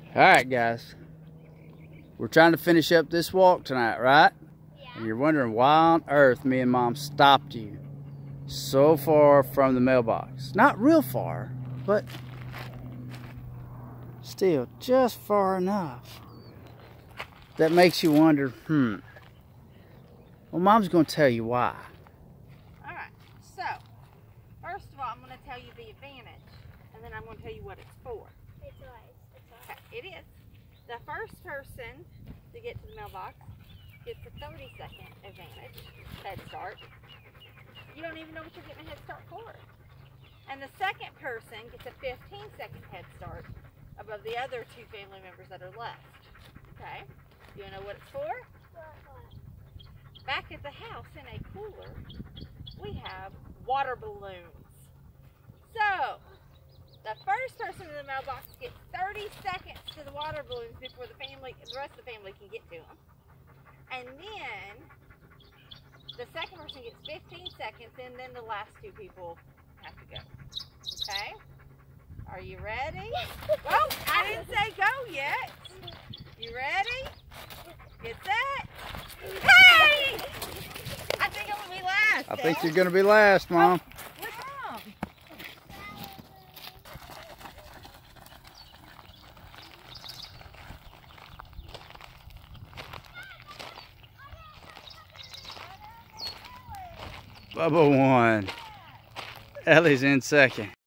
All right, guys. We're trying to finish up this walk tonight, right? Yeah. And you're wondering why on earth me and Mom stopped you so far from the mailbox. Not real far, but still just far enough. That makes you wonder, well, Mom's going to tell you why. All right. So, first of all, I'm going to tell you the advantage, and then I'm going to tell you what it's for. It's alright. Okay, it is. The first person to get to the mailbox gets a 30-second advantage, head start. You don't even know what you're getting a head start for. And the second person gets a 15-second head start above the other two family members that are left. Okay? You know what it's for? Back at the house in a cooler, we have water balloons. So, the first person in the mailbox gets 30 seconds to the water balloons before the rest of the family can get to them. And then, the second person gets 15 seconds, and then the last two people have to go. Okay? Are you ready? Well, I didn't say go yet. You ready? Get set. Hey! I think I'm going to be last. I think you're going to be last, Mom. What's wrong? Bubba won. Ellie's in second.